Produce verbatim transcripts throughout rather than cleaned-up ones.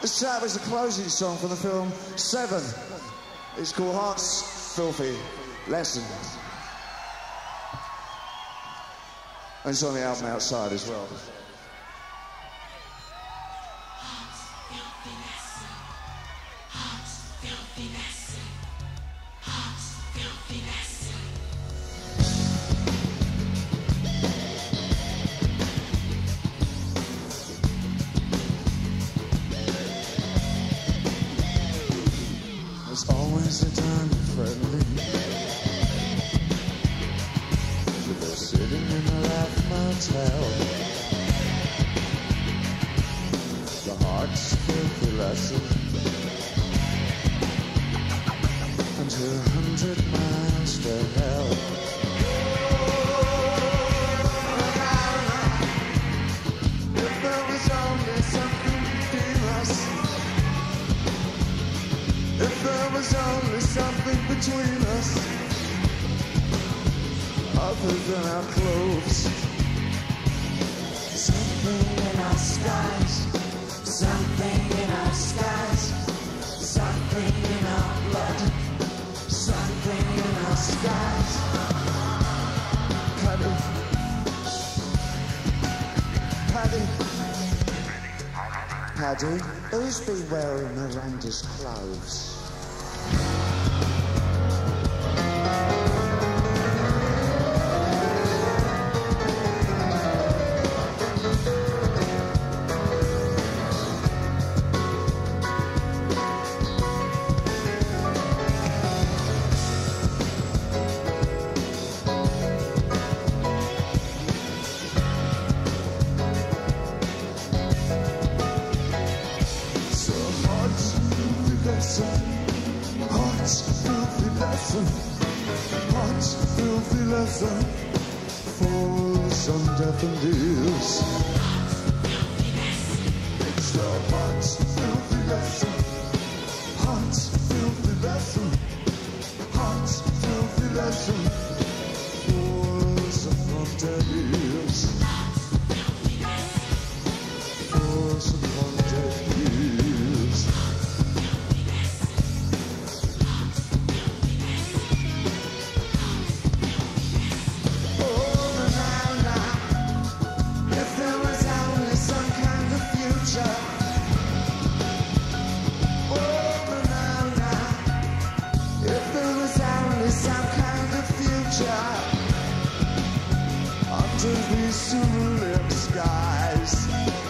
This track was the closing song for the film Seven. It's called Heart's Filthy Lesson. And it's on the album Outside as well. There's always a time you're friendly. They're sitting in a laugh motel. The heart's filthy lesson. And two hundred miles to hell. If there was only something between us. If there was only something between us, other than our clothes. Something in our skies, something in our skies, something in our blood, something in our skies. Paddy, Paddy, Paddy, who's been wearing Miranda's clothes? Falls on deafened ears. It's the heart's filthy lesson. Heart's filthy lesson. Heart's filthy lesson. Falls upon deaf ears. Falls upon deaf ears. Under these cerulean skies,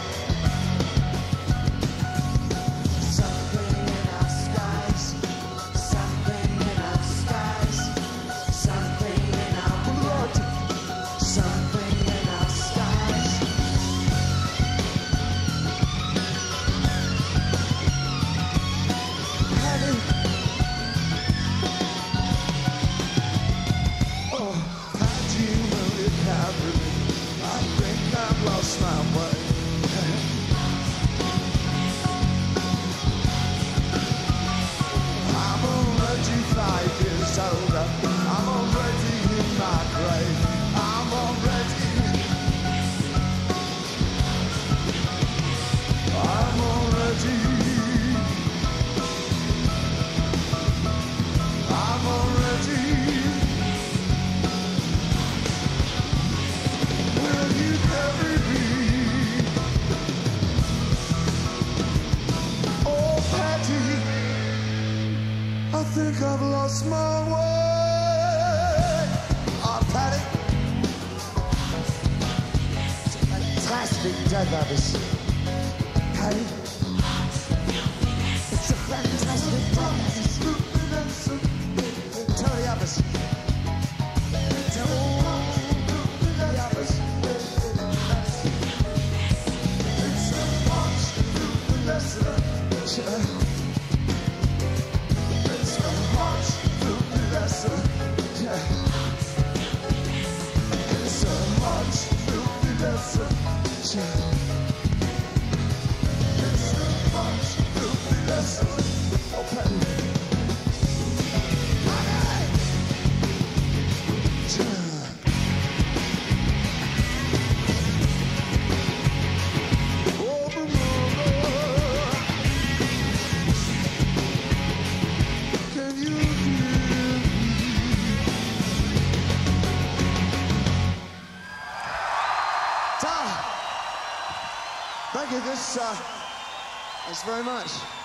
something in our skies, something in our skies, something in our blood, something in our skies. Paddy, oh, Paddy, will you carry me? I think I've lost my way. I'm already five years older. I'm already in my grave. I'm already. I'm already. I'm already. Will you carry me? Oh, Patty, I think I've lost my way. Oh, Patty, it's a fantastic death I've seen. Patty, it's a fantastic death. Tell the others. Tell the others. It's a heart filthy lesson. It's a heart filthy lesson. It's a heart filthy lesson. Oh, Patty. Oh, Thank you. This, uh, thanks very much.